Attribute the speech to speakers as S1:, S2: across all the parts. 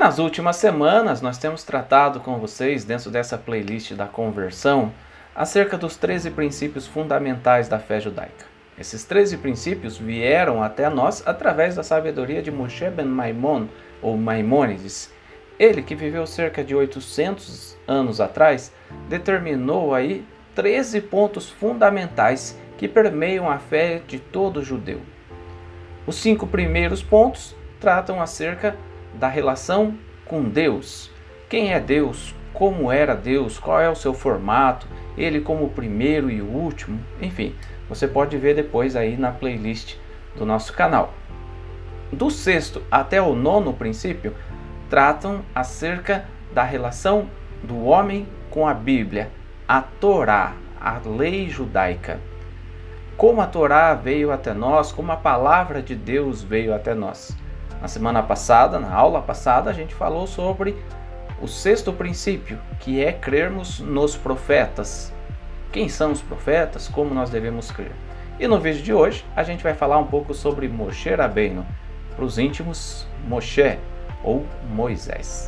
S1: Nas últimas semanas, nós temos tratado com vocês, dentro dessa playlist da conversão, acerca dos 13 princípios fundamentais da fé judaica. Esses 13 princípios vieram até nós através da sabedoria de Moshe ben Maimon, ou Maimônides. Ele, que viveu cerca de 800 anos atrás, determinou aí 13 pontos fundamentais que permeiam a fé de todo judeu. Os 5 primeiros pontos tratam acerca da relação com Deus. Quem é Deus? Como era Deus? Qual é o seu formato? Ele como o primeiro e o último? Enfim, você pode ver depois aí na playlist do nosso canal. Do 6º até o 9º princípio tratam acerca da relação do homem com a Bíblia, a Torá, a lei judaica. Como a Torá veio até nós, como a palavra de Deus veio até nós. Na semana passada, na aula passada, a gente falou sobre o 6º princípio, que é crermos nos profetas. Quem são os profetas? Como nós devemos crer? E no vídeo de hoje, a gente vai falar um pouco sobre Moshe Rabbeinu, para os íntimos, Moshe ou Moisés.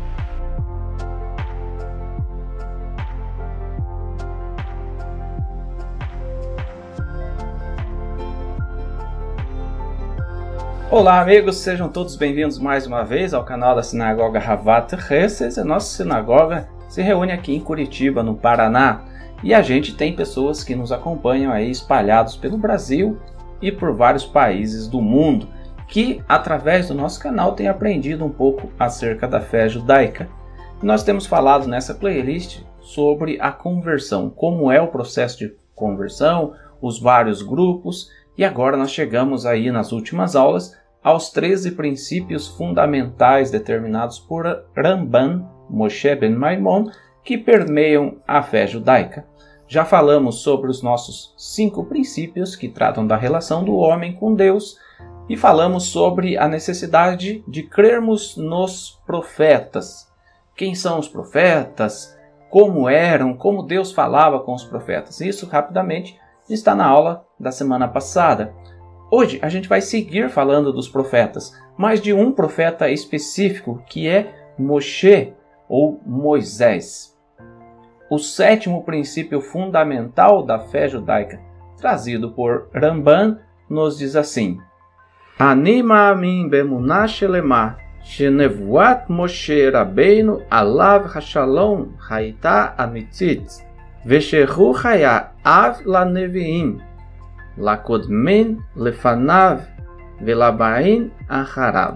S1: Olá amigos, sejam todos bem-vindos mais uma vez ao canal da Sinagoga Havat Hesed. A nossa sinagoga se reúne aqui em Curitiba, no Paraná, e a gente tem pessoas que nos acompanham aí espalhados pelo Brasil e por vários países do mundo, que através do nosso canal têm aprendido um pouco acerca da fé judaica. Nós temos falado nessa playlist sobre a conversão, como é o processo de conversão, os vários grupos, e agora nós chegamos aí nas últimas aulas aos 13 princípios fundamentais determinados por Ramban, Moshe ben Maimon, que permeiam a fé judaica. Já falamos sobre os nossos 5 princípios que tratam da relação do homem com Deus e falamos sobre a necessidade de crermos nos profetas. Quem são os profetas? Como eram? Como Deus falava com os profetas? Isso rapidamente está na aula da semana passada. Hoje a gente vai seguir falando dos profetas, mas de um profeta específico que é Moshe ou Moisés. O 7º princípio fundamental da fé judaica, trazido por Ramban, nos diz assim: Ani ma'amin bemunah shelema shenevuat Moshe Rabbeinu alav hashalom haita amitzit veshehu haya av laneviim Lakodmen lefanav velabain acharav.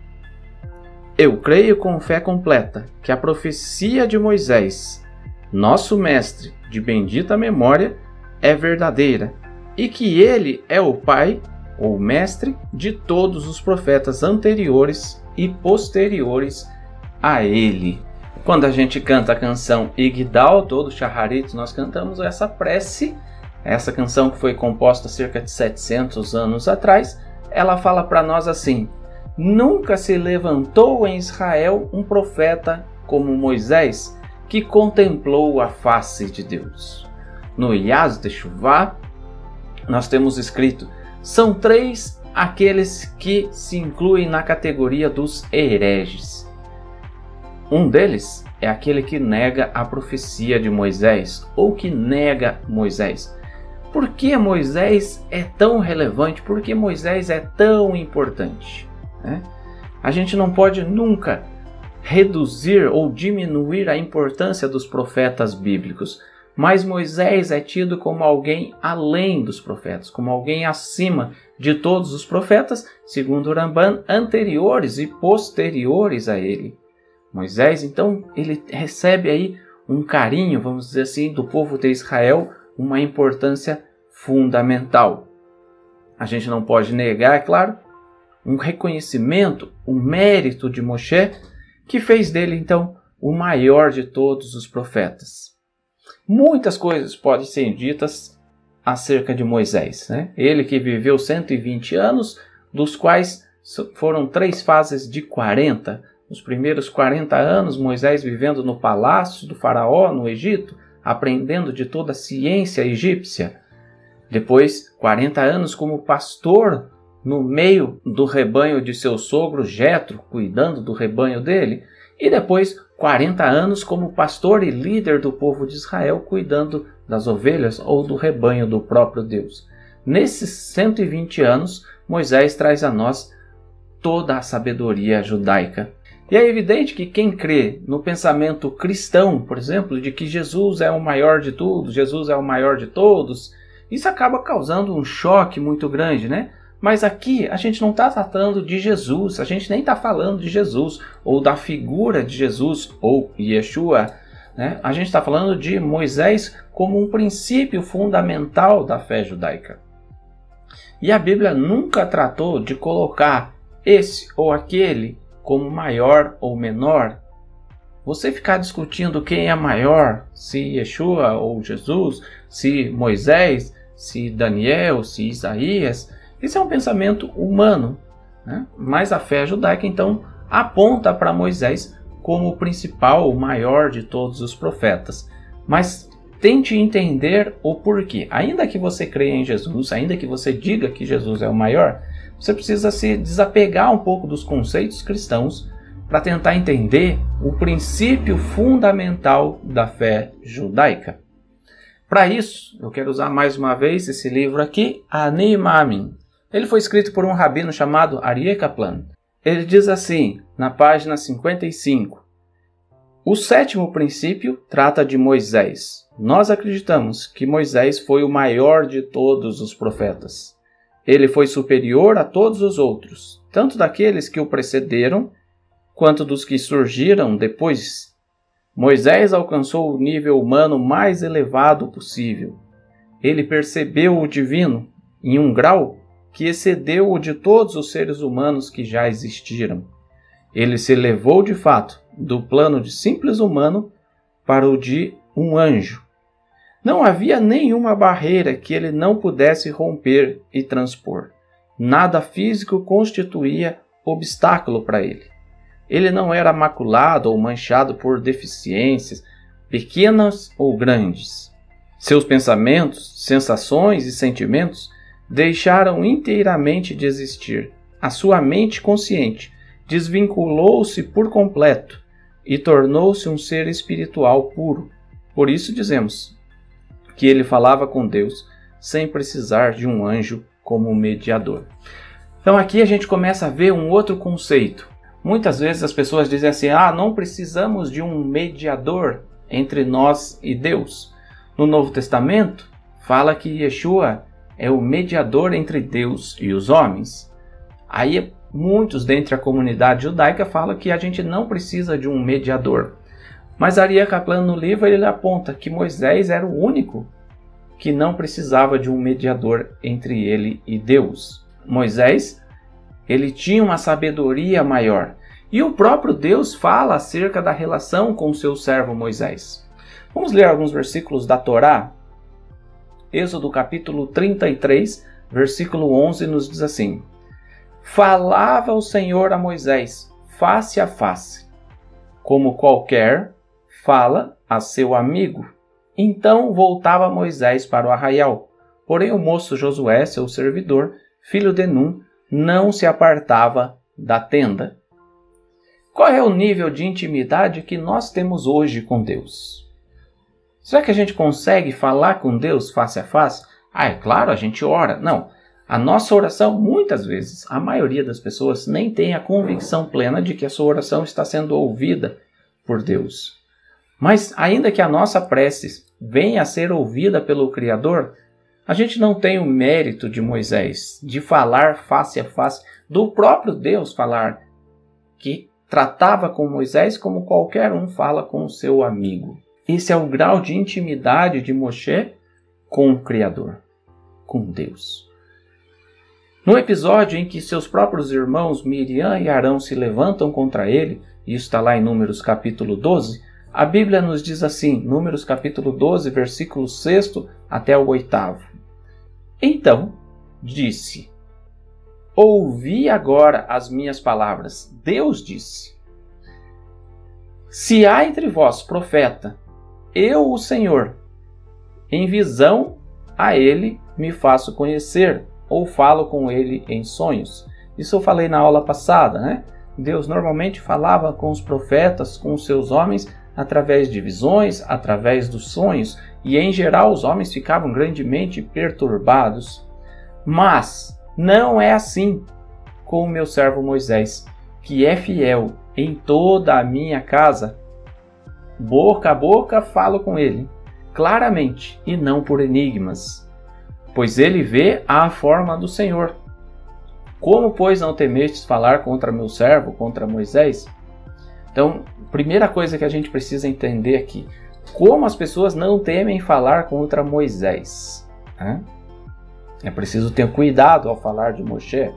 S1: Eu creio com fé completa que a profecia de Moisés, nosso mestre de bendita memória, é verdadeira e que ele é o pai ou mestre de todos os profetas anteriores e posteriores a ele. Quando a gente canta a canção Igdal, todo Shaharit, nós cantamos essa prece. Essa canção, que foi composta cerca de 700 anos atrás, ela fala para nós assim: nunca se levantou em Israel um profeta como Moisés, que contemplou a face de Deus. No Yaz de Shuvah, nós temos escrito: são 3 aqueles que se incluem na categoria dos hereges. Um deles é aquele que nega a profecia de Moisés, ou que nega Moisés. Por que Moisés é tão relevante? Por que Moisés é tão importante? A gente não pode nunca reduzir ou diminuir a importância dos profetas bíblicos, mas Moisés é tido como alguém além dos profetas, como alguém acima de todos os profetas, segundo Ramban, anteriores e posteriores a ele. Moisés, então, ele recebe aí um carinho, vamos dizer assim, do povo de Israel, uma importância fundamental. A gente não pode negar, é claro, um reconhecimento, um mérito de Moshe, que fez dele, então, o maior de todos os profetas. Muitas coisas podem ser ditas acerca de Moisés, Ele que viveu 120 anos, dos quais foram 3 fases de 40. Os primeiros 40 anos, Moisés vivendo no palácio do faraó, no Egito, aprendendo de toda a ciência egípcia. Depois, 40 anos como pastor no meio do rebanho de seu sogro Jetro, cuidando do rebanho dele, e depois 40 anos como pastor e líder do povo de Israel, cuidando das ovelhas ou do rebanho do próprio Deus. Nesses 120 anos, Moisés traz a nós toda a sabedoria judaica. E é evidente que quem crê no pensamento cristão, por exemplo, de que Jesus é o maior de tudo, Jesus é o maior de todos, isso acaba causando um choque muito grande, né? Mas aqui a gente não está tratando de Jesus, a gente nem está falando de Jesus, ou da figura de Jesus, ou Yeshua, né? A gente está falando de Moisés como um princípio fundamental da fé judaica. E a Bíblia nunca tratou de colocar esse ou aquele como maior ou menor. Você ficar discutindo quem é maior, se Yeshua ou Jesus, se Moisés, se Daniel, se Isaías, isso é um pensamento humano, né? Mas a fé judaica então aponta para Moisés como o principal, o maior de todos os profetas. Mas tente entender o porquê. Ainda que você creia em Jesus, ainda que você diga que Jesus é o maior, você precisa se desapegar um pouco dos conceitos cristãos para tentar entender o princípio fundamental da fé judaica. Para isso, eu quero usar mais uma vez esse livro aqui, Ani Maamin. Ele foi escrito por um rabino chamado Aryeh Kaplan. Ele diz assim, na página 55, o sétimo princípio trata de Moisés. Nós acreditamos que Moisés foi o maior de todos os profetas. Ele foi superior a todos os outros, tanto daqueles que o precederam, quanto dos que surgiram depois. Moisés alcançou o nível humano mais elevado possível. Ele percebeu o divino em um grau que excedeu o de todos os seres humanos que já existiram. Ele se elevou de fato do plano de simples humano para o de um anjo. Não havia nenhuma barreira que ele não pudesse romper e transpor. Nada físico constituía obstáculo para ele. Ele não era maculado ou manchado por deficiências, pequenas ou grandes. Seus pensamentos, sensações e sentimentos deixaram inteiramente de existir. A sua mente consciente desvinculou-se por completo e tornou-se um ser espiritual puro. Por isso dizemos que ele falava com Deus sem precisar de um anjo como mediador. Então aqui a gente começa a ver um outro conceito. Muitas vezes as pessoas dizem assim, não precisamos de um mediador entre nós e Deus. No Novo Testamento, fala que Yeshua é o mediador entre Deus e os homens. Aí muitos dentre a comunidade judaica falam que a gente não precisa de um mediador. Mas Aryeh Kaplan no livro ele aponta que Moisés era o único que não precisava de um mediador entre ele e Deus. Moisés, ele tinha uma sabedoria maior. E o próprio Deus fala acerca da relação com o seu servo Moisés. Vamos ler alguns versículos da Torá. Êxodo capítulo 33, versículo 11 nos diz assim: falava o Senhor a Moisés face a face, como qualquer fala a seu amigo. Então voltava Moisés para o arraial. Porém o moço Josué, seu servidor, filho de Nun, não se apartava da tenda. Qual é o nível de intimidade que nós temos hoje com Deus? Será que a gente consegue falar com Deus face a face? É claro, a gente ora. Não. A nossa oração, muitas vezes, a maioria das pessoas nem tem a convicção plena de que a sua oração está sendo ouvida por Deus. Mas ainda que a nossa prece venha a ser ouvida pelo Criador, a gente não tem o mérito de Moisés, de falar face a face, do próprio Deus falar, que tratava com Moisés como qualquer um fala com o seu amigo. Esse é o grau de intimidade de Moshe com o Criador, com Deus. No episódio em que seus próprios irmãos Miriam e Arão se levantam contra ele, isso está lá em Números capítulo 12, a Bíblia nos diz assim, Números capítulo 12, versículo 6 até o 8º. Então disse, ouvi agora as minhas palavras. Deus disse, se há entre vós profeta, eu, o Senhor, em visão a ele me faço conhecer, ou falo com ele em sonhos? Isso eu falei na aula passada, né? Deus normalmente falava com os profetas, com os seus homens, através de visões, através dos sonhos, e em geral os homens ficavam grandemente perturbados. Mas não é assim com o meu servo Moisés, que é fiel em toda a minha casa. Boca a boca falo com ele, claramente, e não por enigmas, pois ele vê a forma do Senhor. Como, pois, não temestes falar contra meu servo, contra Moisés? Então, primeira coisa que a gente precisa entender aqui, como as pessoas não temem falar contra Moisés, né? É preciso ter cuidado ao falar de Moshe.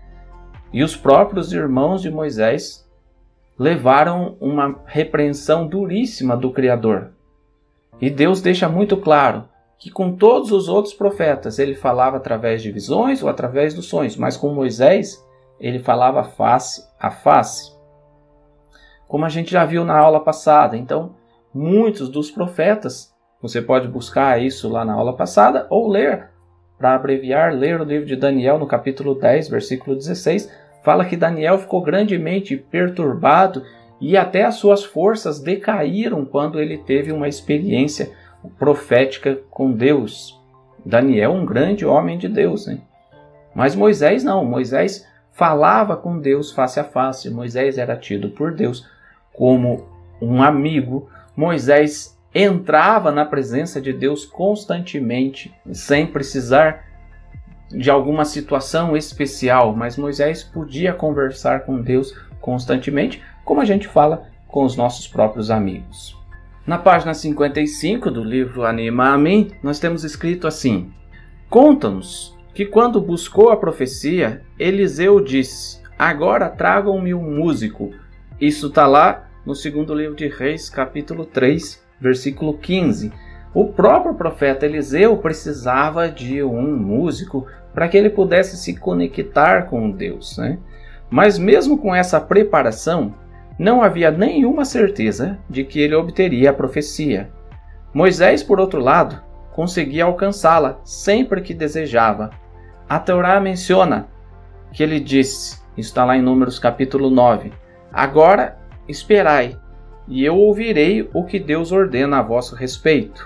S1: E os próprios irmãos de Moisés levaram uma repreensão duríssima do Criador. E Deus deixa muito claro que com todos os outros profetas ele falava através de visões ou através dos sonhos, mas com Moisés ele falava face a face. Como a gente já viu na aula passada, então muitos dos profetas, você pode buscar isso lá na aula passada ou ler, para abreviar, ler o livro de Daniel no capítulo 10, versículo 16, fala que Daniel ficou grandemente perturbado e até as suas forças decaíram quando ele teve uma experiência profética com Deus. Daniel, um grande homem de Deus, né? Mas Moisés não. Moisés falava com Deus face a face. Moisés era tido por Deus como um amigo. Moisés entrava na presença de Deus constantemente, sem precisar de alguma situação especial. Mas Moisés podia conversar com Deus constantemente, como a gente fala com os nossos próprios amigos. Na página 55 do livro Anima a Mim, nós temos escrito assim: conta-nos que quando buscou a profecia, Eliseu disse, agora tragam-me um músico. Isso está lá no segundo livro de Reis, capítulo 3, versículo 15. O próprio profeta Eliseu precisava de um músico para que ele pudesse se conectar com Deus, né? Mas mesmo com essa preparação, não havia nenhuma certeza de que ele obteria a profecia. Moisés, por outro lado, conseguia alcançá-la sempre que desejava. A Torá menciona que ele disse, está lá em Números capítulo 9, agora esperai, e eu ouvirei o que Deus ordena a vosso respeito.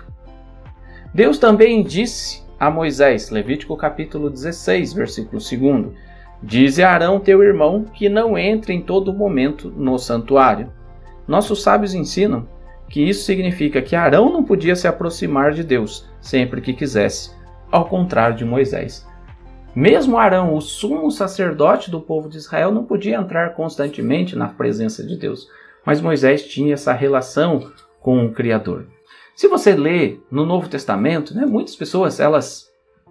S1: Deus também disse a Moisés, Levítico capítulo 16, versículo 2, dize a Arão teu irmão que não entre em todo momento no santuário. Nossos sábios ensinam que isso significa que Arão não podia se aproximar de Deus sempre que quisesse, ao contrário de Moisés. Mesmo Arão, o sumo sacerdote do povo de Israel, não podia entrar constantemente na presença de Deus, mas Moisés tinha essa relação com o Criador. Se você lê no Novo Testamento, né, muitas pessoas elas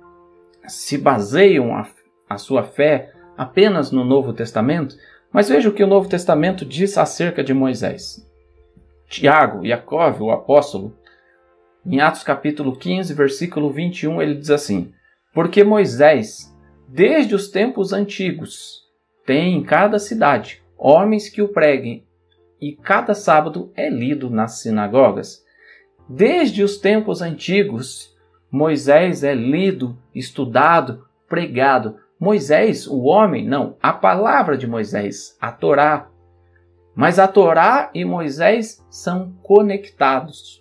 S1: se baseiam a sua fé apenas no Novo Testamento, mas veja o que o Novo Testamento diz acerca de Moisés. Tiago, Jacó, o apóstolo, em Atos capítulo 15, versículo 21, ele diz assim, porque Moisés, desde os tempos antigos, tem em cada cidade homens que o preguem, e cada sábado é lido nas sinagogas. Desde os tempos antigos, Moisés é lido, estudado, pregado. Moisés, o homem, não, a palavra de Moisés, a Torá. Mas a Torá e Moisés são conectados.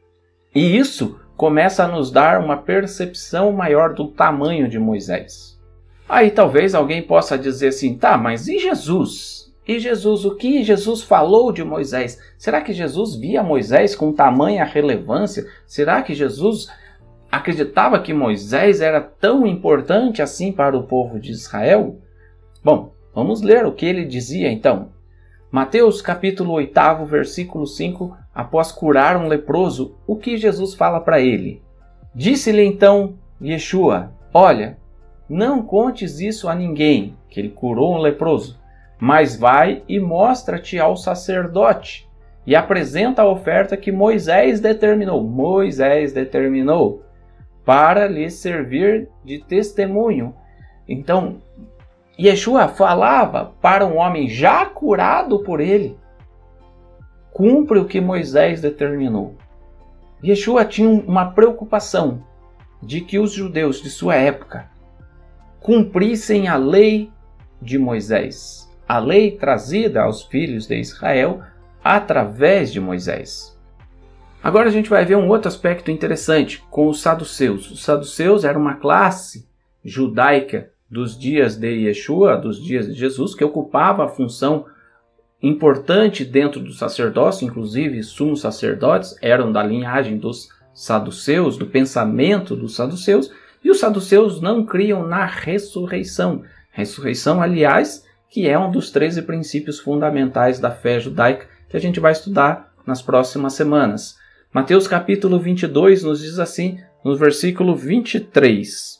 S1: E isso começa a nos dar uma percepção maior do tamanho de Moisés. Aí talvez alguém possa dizer assim, tá, mas e Jesus? E Jesus, o que Jesus falou de Moisés? Será que Jesus via Moisés com tamanha relevância? Será que Jesus acreditava que Moisés era tão importante assim para o povo de Israel? Bom, vamos ler o que ele dizia então. Mateus capítulo 8, versículo 5, após curar um leproso, o que Jesus fala para ele? Disse-lhe então Yeshua, olha, não contes isso a ninguém, que ele curou um leproso, mas vai e mostra-te ao sacerdote e apresenta a oferta que Moisés determinou. Moisés determinou para lhe servir de testemunho. Então, Yeshua falava para um homem já curado por ele. Cumpre o que Moisés determinou. Yeshua tinha uma preocupação de que os judeus de sua época cumprissem a lei de Moisés, a lei trazida aos filhos de Israel através de Moisés. Agora a gente vai ver um outro aspecto interessante com os saduceus. Os saduceus eram uma classe judaica dos dias de Yeshua, dos dias de Jesus, que ocupava a função importante dentro do sacerdócio, inclusive sumos sacerdotes eram da linhagem dos saduceus, do pensamento dos saduceus, e os saduceus não criam na ressurreição. Ressurreição, aliás, que é um dos 13 princípios fundamentais da fé judaica que a gente vai estudar nas próximas semanas. Mateus capítulo 22 nos diz assim, no versículo 23.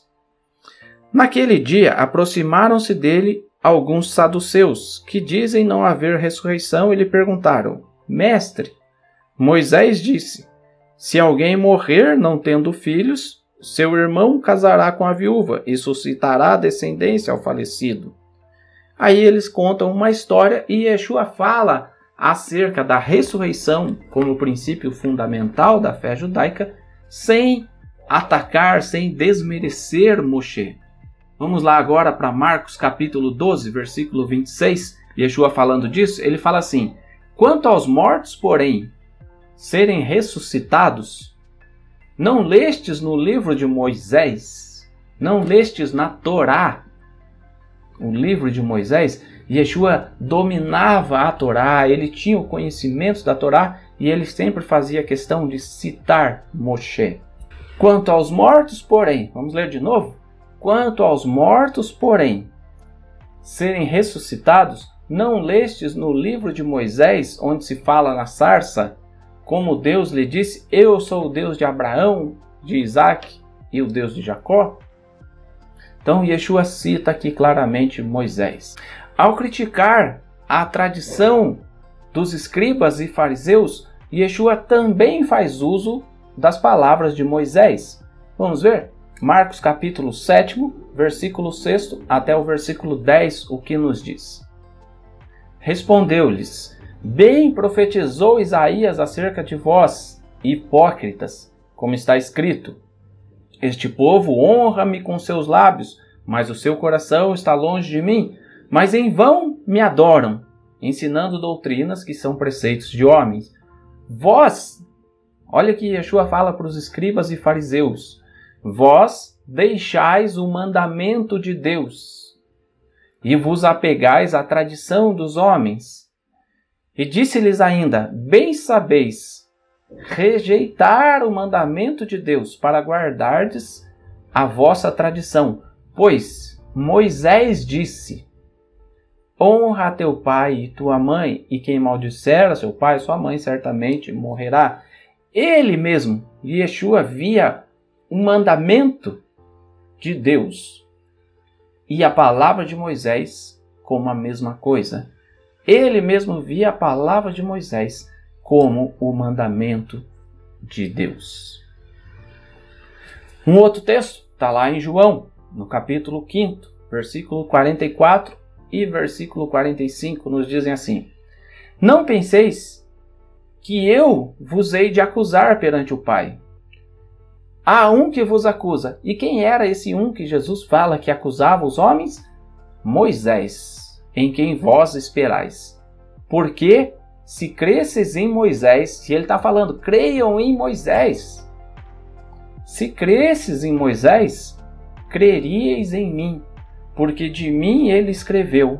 S1: Naquele dia aproximaram-se dele alguns saduceus, que dizem não haver ressurreição, e lhe perguntaram: Mestre, Moisés disse, se alguém morrer não tendo filhos, seu irmão casará com a viúva e suscitará descendência ao falecido. Aí eles contam uma história e Yeshua fala acerca da ressurreição como princípio fundamental da fé judaica, sem atacar, sem desmerecer Moshe. Vamos lá agora para Marcos capítulo 12, versículo 26. Yeshua falando disso, ele fala assim: quanto aos mortos, porém, serem ressuscitados, não lestes no livro de Moisés, não lestes na Torá, o livro de Moisés? Yeshua dominava a Torá, ele tinha o conhecimento da Torá e ele sempre fazia questão de citar Moshe. Quanto aos mortos, porém, vamos ler de novo? Quanto aos mortos, porém, serem ressuscitados, não lestes no livro de Moisés, onde se fala na sarça, como Deus lhe disse, eu sou o Deus de Abraão, de Isaac e o Deus de Jacó? Então Yeshua cita aqui claramente Moisés. Ao criticar a tradição dos escribas e fariseus, Yeshua também faz uso das palavras de Moisés. Vamos ver? Marcos capítulo 7, versículo 6 até o versículo 10, o que nos diz? Respondeu-lhes: bem profetizou Isaías acerca de vós, hipócritas, como está escrito: este povo honra-me com seus lábios, mas o seu coração está longe de mim. Mas em vão me adoram, ensinando doutrinas que são preceitos de homens. Vós, olha que Yeshua fala para os escribas e fariseus, vós deixais o mandamento de Deus e vos apegais à tradição dos homens. E disse-lhes ainda: bem sabeis rejeitar o mandamento de Deus para guardardes a vossa tradição. Pois Moisés disse: honra a teu pai e tua mãe, e quem maldisser a seu pai e sua mãe certamente morrerá. Ele mesmo, Yeshua, via um mandamento de Deus e a palavra de Moisés como a mesma coisa. Ele mesmo via a palavra de Moisés como o mandamento de Deus. Um outro texto está lá em João, no capítulo 5, versículo 44 e versículo 45, nos dizem assim: não penseis que eu vos hei de acusar perante o Pai. Há um que vos acusa. E quem era esse um que Jesus fala que acusava os homens? Moisés, em quem vós esperais. Porque se cresces em Moisés, se ele está falando, creiam em Moisés. Se cresces em Moisés, creríeis em mim, porque de mim ele escreveu.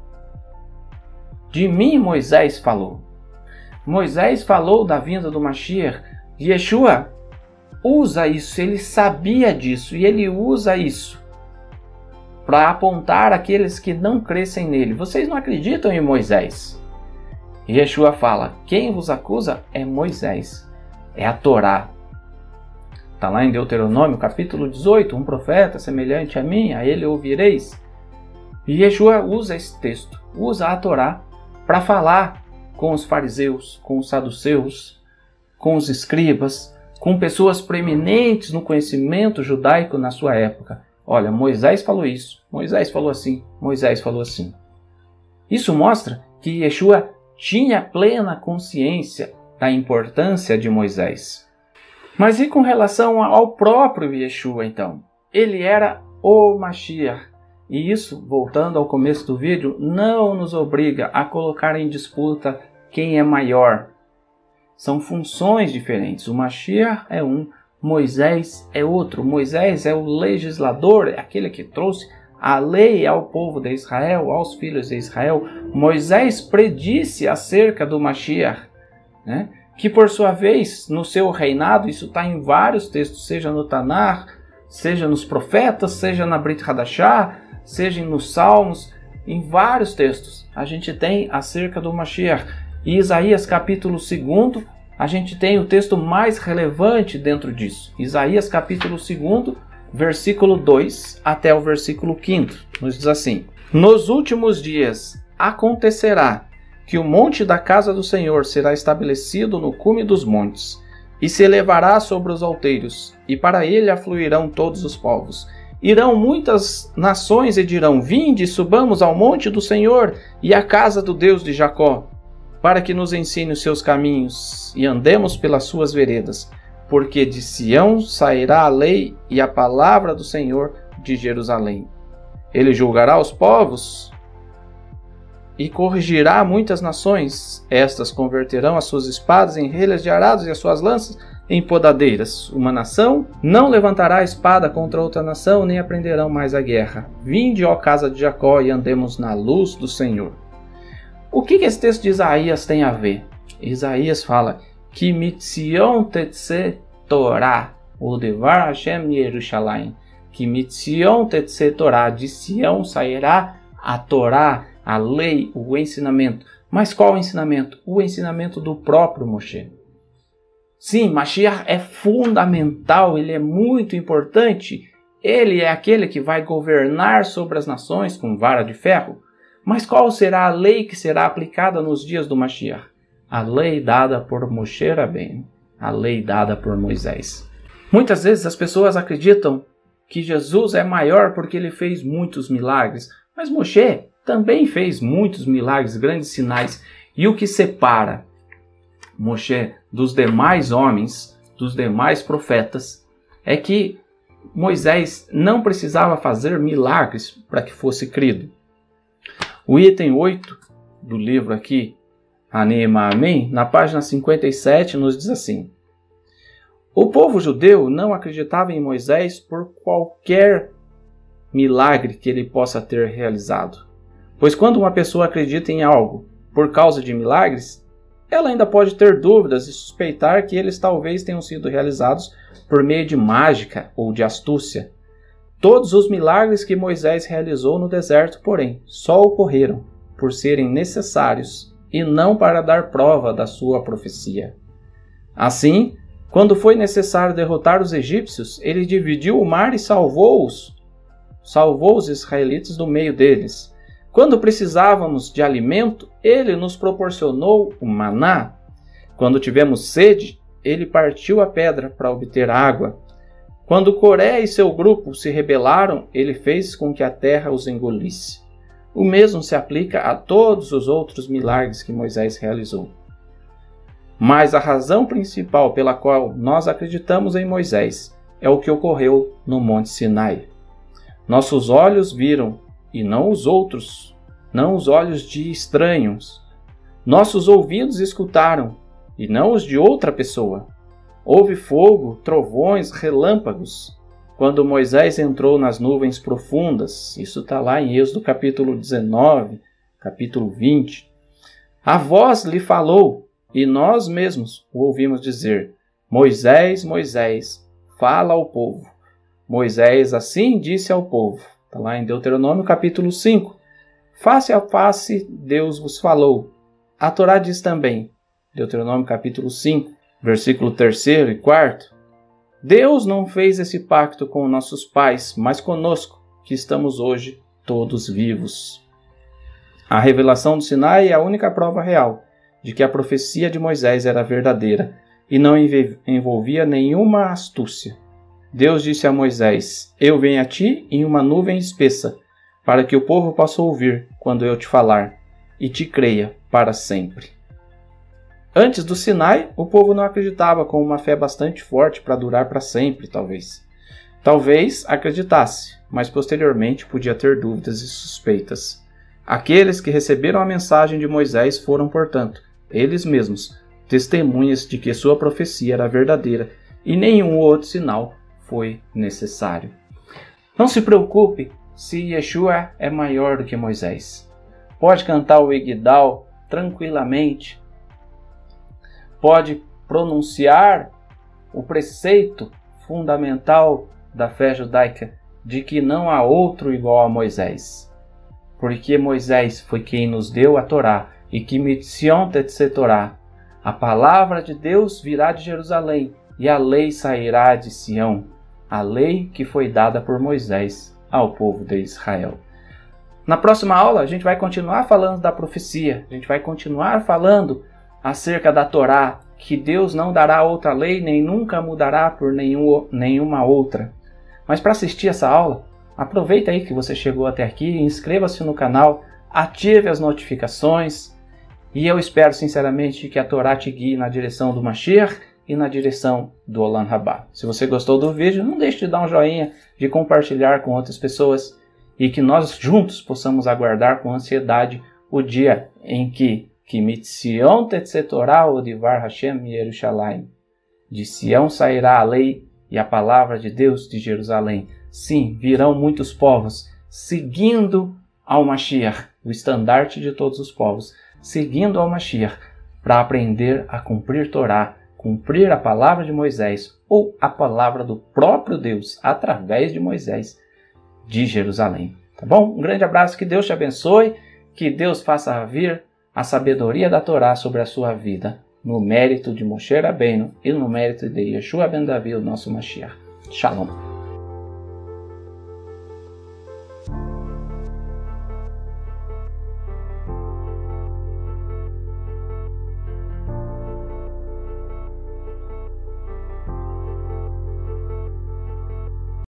S1: De mim Moisés falou. Moisés falou da vinda do Mashiach. Yeshua usa isso, ele sabia disso e ele usa isso para apontar aqueles que não crescem nele. Vocês não acreditam em Moisés. Yeshua fala: quem vos acusa é Moisés, é a Torá. Está lá em Deuteronômio capítulo 18, um profeta semelhante a mim, a ele ouvireis. E Yeshua usa esse texto, usa a Torá para falar com os fariseus, com os saduceus, com os escribas, com pessoas preeminentes no conhecimento judaico na sua época. Olha, Moisés falou isso, Moisés falou assim, Moisés falou assim. Isso mostra que Yeshua tinha plena consciência da importância de Moisés. Mas e com relação ao próprio Yeshua, então? Ele era o Mashiach. E isso, voltando ao começo do vídeo, não nos obriga a colocar em disputa quem é maior. São funções diferentes. O Mashiach é um, Moisés é outro. Moisés é o legislador, é aquele que trouxe a lei ao povo de Israel, aos filhos de Israel. Moisés predisse acerca do Mashiach, né? Que por sua vez, no seu reinado, isso está em vários textos, seja no Tanar, seja nos profetas, seja na Brit Hadashah, seja nos Salmos, em vários textos a gente tem acerca do Mashiach. E Isaías capítulo 2, a gente tem o texto mais relevante dentro disso. Isaías capítulo 2, versículo 2 até o versículo 5, nos diz assim: Nos últimos dias acontecerá que o monte da casa do Senhor será estabelecido no cume dos montes, e se elevará sobre os outeiros, e para ele afluirão todos os povos. Irão muitas nações e dirão: Vinde, subamos ao monte do Senhor e à casa do Deus de Jacó, para que nos ensine os seus caminhos e andemos pelas suas veredas. Porque de Sião sairá a lei e a palavra do Senhor de Jerusalém. Ele julgará os povos e corrigirá muitas nações. Estas converterão as suas espadas em relhas de arados e as suas lanças em podadeiras. Uma nação não levantará a espada contra outra nação, nem aprenderão mais a guerra. Vinde, ó casa de Jacó, e andemos na luz do Senhor. O que esse texto de Isaías tem a ver? Isaías fala que Mitzion tetse Torá, o devar Hashem Yerushalayim, que Mitzion tetse Torá, de Sião sairá a Torá, a lei, o ensinamento. Mas qual o ensinamento? O ensinamento do próprio Moshe. Sim, Mashiach é fundamental, ele é muito importante. Ele é aquele que vai governar sobre as nações com vara de ferro. Mas qual será a lei que será aplicada nos dias do Mashiach? A lei dada por Moshe Rabbeinu, a lei dada por Moisés. Muitas vezes as pessoas acreditam que Jesus é maior porque ele fez muitos milagres. Mas Moshe também fez muitos milagres, grandes sinais. E o que separa Moshe dos demais homens, dos demais profetas, é que Moisés não precisava fazer milagres para que fosse crido. O item 8 do livro aqui, Anema Amém, na página 57, nos diz assim: O povo judeu não acreditava em Moisés por qualquer milagre que ele possa ter realizado. Pois quando uma pessoa acredita em algo por causa de milagres, ela ainda pode ter dúvidas e suspeitar que eles talvez tenham sido realizados por meio de mágica ou de astúcia. Todos os milagres que Moisés realizou no deserto, porém, só ocorreram por serem necessários e não para dar prova da sua profecia. Assim, quando foi necessário derrotar os egípcios, ele dividiu o mar e salvou os israelitas do meio deles. Quando precisávamos de alimento, ele nos proporcionou o maná. Quando tivemos sede, ele partiu a pedra para obter água. Quando Coré e seu grupo se rebelaram, ele fez com que a terra os engolisse. O mesmo se aplica a todos os outros milagres que Moisés realizou. Mas a razão principal pela qual nós acreditamos em Moisés é o que ocorreu no Monte Sinai. Nossos olhos viram, e não os outros, não os olhos de estranhos. Nossos ouvidos escutaram, e não os de outra pessoa. Houve fogo, trovões, relâmpagos, quando Moisés entrou nas nuvens profundas. Isso está lá em Êxodo capítulo 19, capítulo 20. A voz lhe falou, e nós mesmos o ouvimos dizer: Moisés, Moisés, fala ao povo. Moisés assim disse ao povo. Está lá em Deuteronômio capítulo 5. Face a face Deus vos falou. A Torá diz também, Deuteronômio capítulo 5, versículo 3 e 4. Deus não fez esse pacto com nossos pais, mas conosco, que estamos hoje todos vivos. A revelação do Sinai é a única prova real de que a profecia de Moisés era verdadeira e não envolvia nenhuma astúcia. Deus disse a Moisés: Eu venho a ti em uma nuvem espessa, para que o povo possa ouvir quando eu te falar, e te creia para sempre. Antes do Sinai, o povo não acreditava com uma fé bastante forte para durar para sempre, talvez. Talvez acreditasse, mas posteriormente podia ter dúvidas e suspeitas. Aqueles que receberam a mensagem de Moisés foram, portanto, eles mesmos, testemunhas de que sua profecia era verdadeira e nenhum outro sinal foi necessário. Não se preocupe se Yeshua é maior do que Moisés. Pode cantar o Igdal tranquilamente. Pode pronunciar o preceito fundamental da fé judaica de que não há outro igual a Moisés. Porque Moisés foi quem nos deu a Torá e que mitzion tetse Torá. A palavra de Deus virá de Jerusalém e a lei sairá de Sião. A lei que foi dada por Moisés ao povo de Israel. Na próxima aula a gente vai continuar falando da profecia. A gente vai continuar falando acerca da Torá, que Deus não dará outra lei nem nunca mudará por nenhuma outra. Mas para assistir essa aula, aproveita aí que você chegou até aqui, inscreva-se no canal, ative as notificações e eu espero sinceramente que a Torá te guie na direção do Mashiach e na direção do Olam Rabá. Se você gostou do vídeo, não deixe de dar um joinha, de compartilhar com outras pessoas e que nós juntos possamos aguardar com ansiedade o dia em que mitzion tetse Torá odivar Hashem Yerushalayim. De Sião sairá a lei e a palavra de Deus de Jerusalém. Sim, virão muitos povos, seguindo ao Mashiach, o estandarte de todos os povos, seguindo ao Mashiach, para aprender a cumprir Torá, cumprir a palavra de Moisés, ou a palavra do próprio Deus, através de Moisés, de Jerusalém. Tá bom? Um grande abraço, que Deus te abençoe, que Deus faça vir a sabedoria da Torá sobre a sua vida, no mérito de Moshe Rabbeinu e no mérito de Yeshua ben Davi, o nosso Mashiach. Shalom.